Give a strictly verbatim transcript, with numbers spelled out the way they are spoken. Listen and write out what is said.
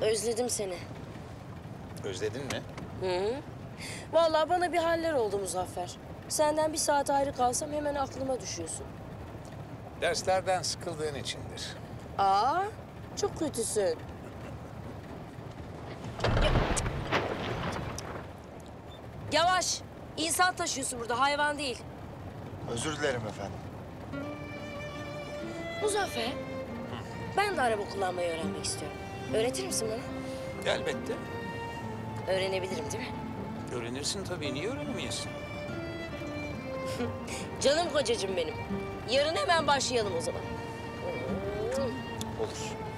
Özledim seni. Özledin mi? Hı hı. Vallahi bana bir haller oldu Muzaffer. Senden bir saat ayrı kalsam hemen aklıma düşüyorsun. Derslerden sıkıldığın içindir. Aa, çok kötüsün. Ya- Yavaş. İnsan taşıyorsun burada, hayvan değil. Özür dilerim efendim. Muzaffer, ben de araba kullanmayı öğrenmek istiyorum. Öğretir misin bana? Elbette. Öğrenebilirim değil mi? Öğrenirsin tabii. Niye öğrenemeyesin? Canım kocacığım benim. Yarın hemen başlayalım o zaman. Olur.